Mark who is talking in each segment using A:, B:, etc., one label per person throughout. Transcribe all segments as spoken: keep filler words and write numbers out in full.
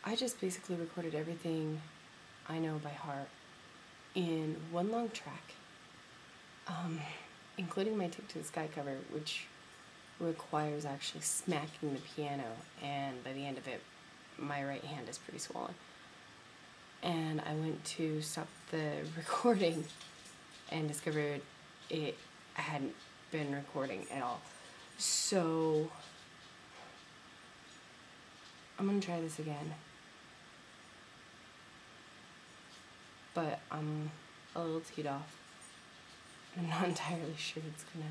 A: I just basically recorded everything I know by heart in one long track, um, including my Take to the Sky cover, which requires actually smacking the piano, and by the end of it, my right hand is pretty swollen. And I went to stop the recording and discovered it hadn't been recording at all. So I'm gonna try this again, but I'm a little teed off. I'm not entirely sure it's gonna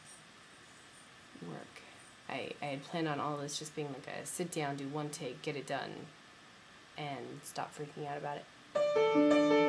A: work. I, I had planned on all this just being like a sit down, do one take, get it done, and stop freaking out about it.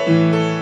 A: Bye.